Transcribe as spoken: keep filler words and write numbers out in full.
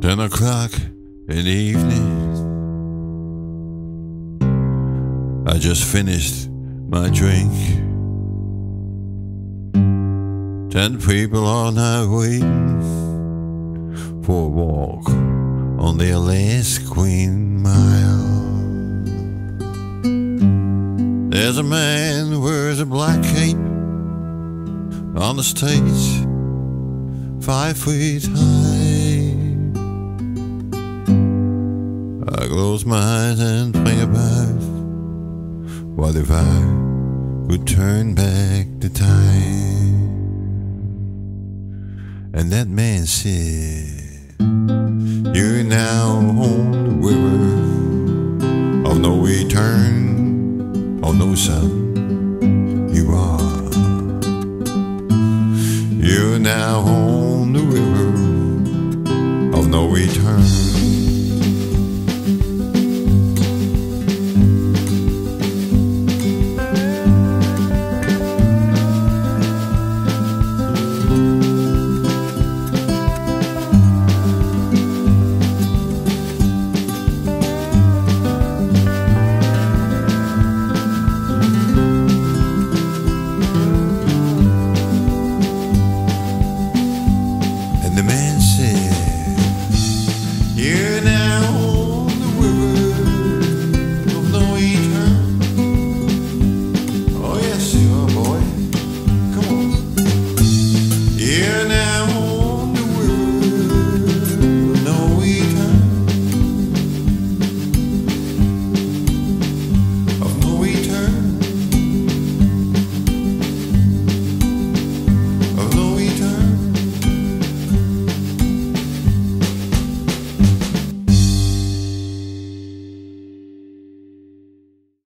Ten o'clock in the evening, I just finished my drink. Ten people all night waiting for a walk on the last Queen Mile. There's a man who wears a black cape on the stage, five feet high. I close my eyes and think about what if I could turn back the time. And that man said, you're now on the river of no return, of no sun. You are. You're now on the river of no return.